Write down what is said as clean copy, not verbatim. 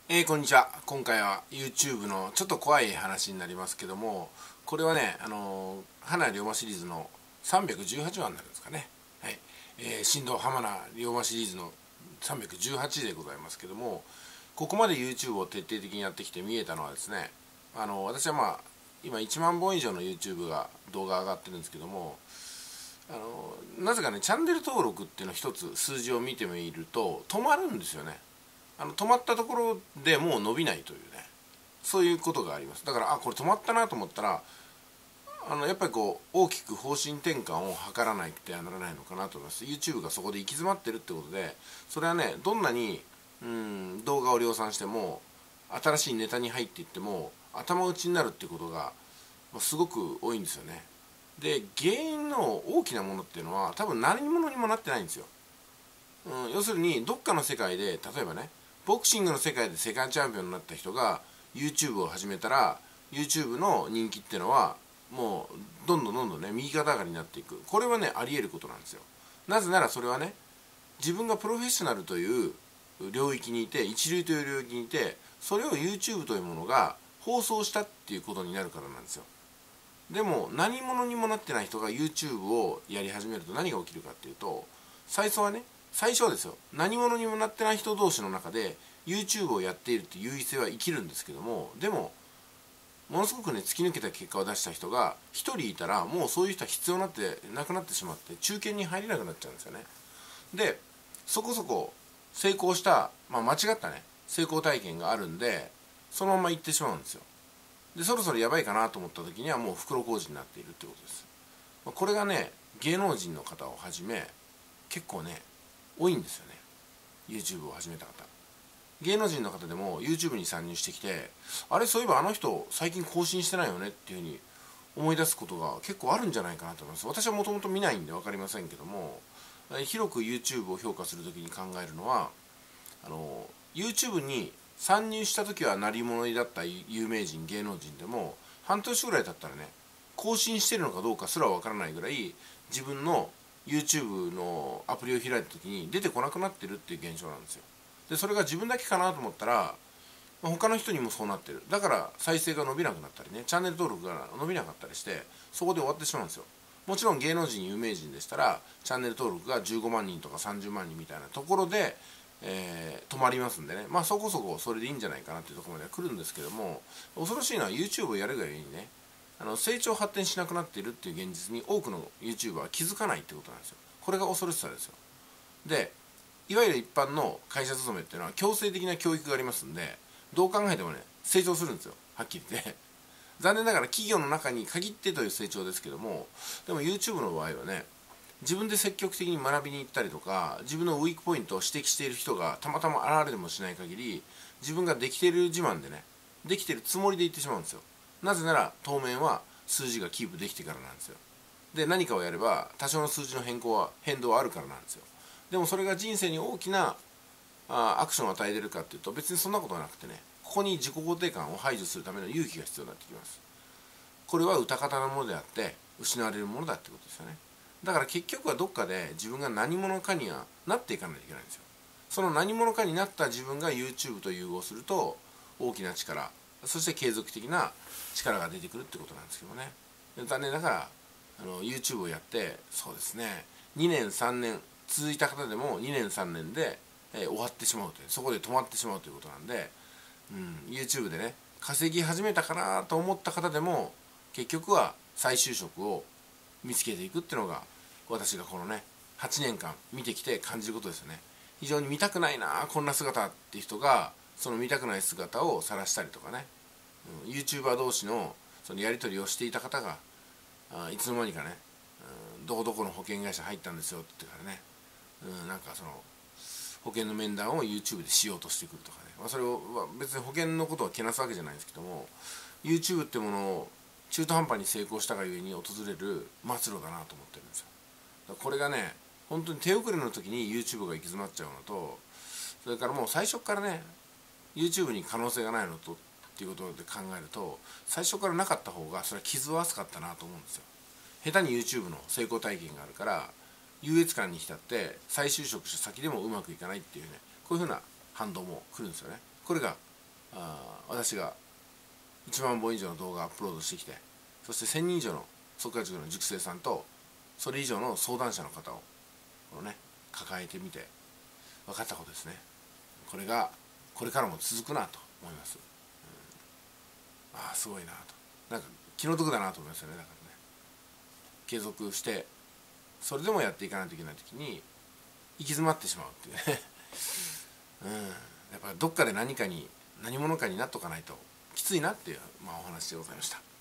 こんにちは。今回は YouTube のちょっと怖い話になりますけども、これはね、花龍馬シリーズの318話になるんですかね。はい。新藤浜名龍馬シリーズの318でございますけども、ここまで YouTube を徹底的にやってきて見えたのはですね、私は今1万本以上の YouTube が動画上がってるんですけども、なぜかね、チャンネル登録っていうの一つ数字を見てみると止まるんですよね。止まったところでもう伸びないというね、そういうことがあります。だからこれ止まったなと思ったら、やっぱりこう大きく方針転換を図らないってならないのかなと思います。 YouTube がそこで行き詰まってるってことで、それはね、どんなに動画を量産しても新しいネタに入っていっても頭打ちになるっていうことがすごく多いんですよね。で、原因の大きなものっていうのは多分何者にもなってないんですよ。要するにどっかの世界で、例えばね、ボクシングの世界で世界チャンピオンになった人が YouTube を始めたら YouTube の人気っていうのはもうどんどんどんどんね、右肩上がりになっていく。これはね、あり得ることなんですよ。なぜならそれはね、自分がプロフェッショナルという領域にいて、一流という領域にいて、それを YouTube というものが放送したっていうことになるからなんですよ。でも何者にもなってない人が YouTube をやり始めると何が起きるかっていうと、最初はですよ、何者にもなってない人同士の中で YouTube をやっているっていう優位性は生きるんですけども、でもものすごくね、突き抜けた結果を出した人が一人いたら、もうそういう人は必要になってなくなってしまって、中堅に入れなくなっちゃうんですよね。で、そこそこ成功した、間違ったね、成功体験があるんで、そのまま行ってしまうんですよ。で、そろそろやばいかなと思った時にはもう袋小路になっているってことです。これがね、芸能人の方をはじめ結構ね、多いんですよね。 YouTube を始めた方、芸能人の方でも YouTube に参入してきて、あれ、そういえばあの人最近更新してないよねっていうふうに思い出すことが結構あるんじゃないかなと思います。私はもともと見ないんで分かりませんけども、広く YouTube を評価するときに考えるのは、YouTube に参入した時は鳴り物入りだった有名人、芸能人でも半年ぐらい経ったらね、更新してるのかどうかすらわからないぐらい、自分の YouTube のアプリを開いた時に出てこなくなってるっていう現象なんですよ。で、それが自分だけかなと思ったら、他の人にもそうなってる。だから再生が伸びなくなったりね、チャンネル登録が伸びなかったりして、そこで終わってしまうんですよ。もちろん芸能人、有名人でしたらチャンネル登録が15万人とか30万人みたいなところで、止まりますんでね、そこそこそれでいいんじゃないかなっていうところまでは来るんですけども、恐ろしいのは YouTube をやるがゆえにね、成長発展しなくなっているっていう現実に多くの YouTuber は気づかないってことなんですよ。これが恐ろしさですよ。で、いわゆる一般の会社勤めっていうのは強制的な教育がありますんで、どう考えてもね、成長するんですよ、はっきり言って残念ながら企業の中に限ってという成長ですけども、でも YouTube の場合はね、自分で積極的に学びに行ったりとか、自分のウィークポイントを指摘している人がたまたま現れでもしない限り、自分ができている自慢でね、できているつもりで言ってしまうんですよ。なぜなら当面は数字がキープできてからなんですよ。で、何かをやれば多少の数字の変動はあるからなんですよ。でもそれが人生に大きなアクションを与えれるかっていうと、別にそんなことはなくてね、ここに自己肯定感を排除するための勇気が必要になってきます。これは歌方のものであって失われるものだってことですよね。だから結局はどっかで自分が何者かにはなっていかないといけないんですよ。その何者かになった自分が YouTube と融合すると大きな力、そして継続的な力が出てくるってことなんですけどね。残念ながらYouTube をやって、そうですね、2年3年続いた方でも2年3年で、終わってしまうという、そこで止まってしまうということなんで、YouTube でね、稼ぎ始めたかなと思った方でも結局は再就職を見つけていくっていうのが、私がこのね8年間見てきて感じることですよね。非常に見たくないなこんな姿っていう人が、その見たくない姿を晒したりとかね、YouTuber 同士のそのやり取りをしていた方がいつの間にかね、どこどこの保険会社入ったんですよって言ってからね、なんかその保険の面談を YouTube でしようとしてくるとかね、それを別に保険のことをけなすわけじゃないんですけども、 YouTube ってものを中途半端に成功したがゆえに訪れる末路だなと思ってるんですよ。だからこれがね、本当に手遅れの時に YouTube が行き詰まっちゃうのと、それからもう最初からね YouTube に可能性がないのとっていうことで考えると、最初からなかった方がそれは傷は厚かったなと思うんですよ。下手に YouTube の成功体験があるから優越感に浸って再就職した先でもうまくいかないっていうね、こういうふうな反動も来るんですよね。これが私が1万本以上の動画をアップロードしてきて、そして1000人以上のソクラティスの塾生さんとそれ以上の相談者の方を抱えてみて分かったことですね。これがこれからも続くなと思います。すごいなと、なんか気の毒だなと思いますよね。だからね、継続してそれでもやっていかないといけない時に行き詰まってしまうっていうねやっぱりどっかで何者かになっとかないときついなっていう、お話でございました。